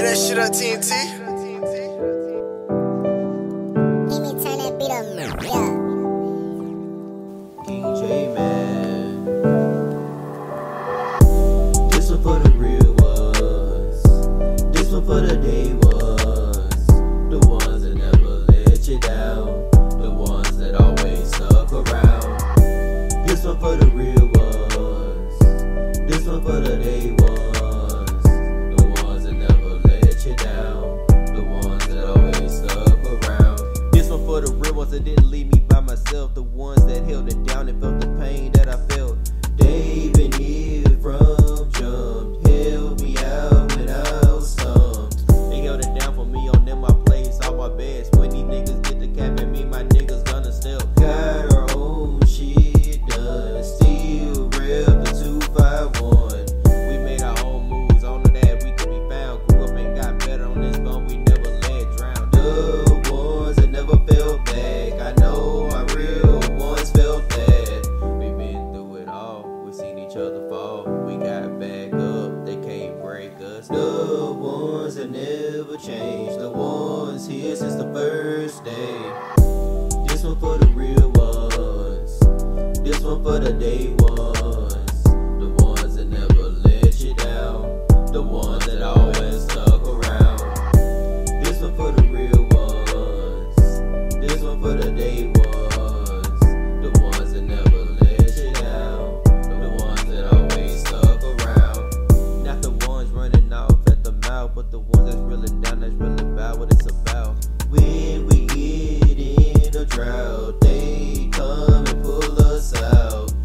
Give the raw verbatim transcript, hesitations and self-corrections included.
that shit up, T N T. Let me turn that beat up, yeah. J M A T. This one for the real ones. This one for the day ones. The ones that never let you down. The ones that always stuck around. This one for the real ones. This one for the day ones. The ones that never let you down. The ones that always stuck around. This one for the real ones that didn't leave me by myself. The ones that held it down and felt the pain that I felt. They've been here from jump, held me out when I was stumped. They held it down for me on them, my place, all my best. When these niggas get the cap at me, my niggas gonna step. Got our own shit done, still rep the two five one. We made our own moves, on that we could be found. Grew up and got better on this bum, we never let drown. The ones that never fell back, I know our real ones felt that. We've been through it all, we seen each other fall. We got back up, they can't break us. The ones that never changed, the ones here since the first day. This one for the real ones, this one for the day ones. The ones that never let you down, the ones that always stuck around. This one for the real ones, this one for the day ones. The ones that never let you down, the ones that always stuck around. Not the ones running off at the mouth, but the ones that's really down, that's really about what it's about. When we get in a drought, they come and pull us out.